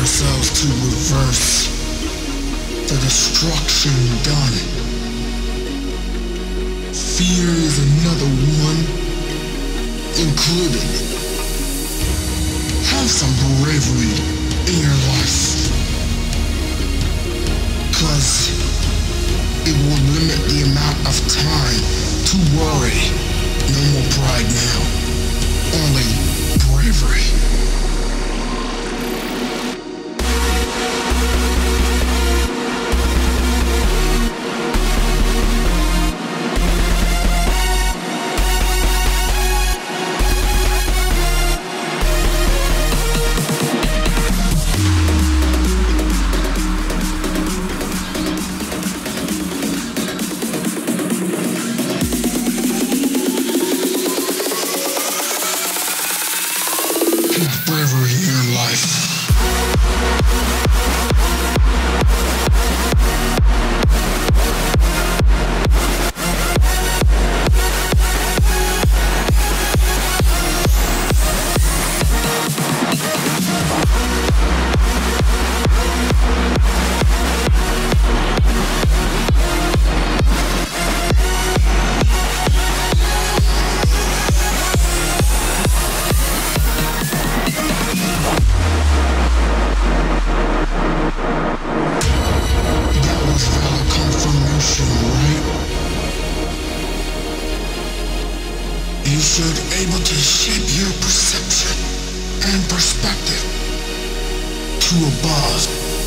ourselves to reverse the destruction done. Fear is another one included. Have some bravery in your life, 'cause it will limit the amount of time to worry. No more pride now, only bravery. Bravery in your life. You should able to shape your perception and perspective to above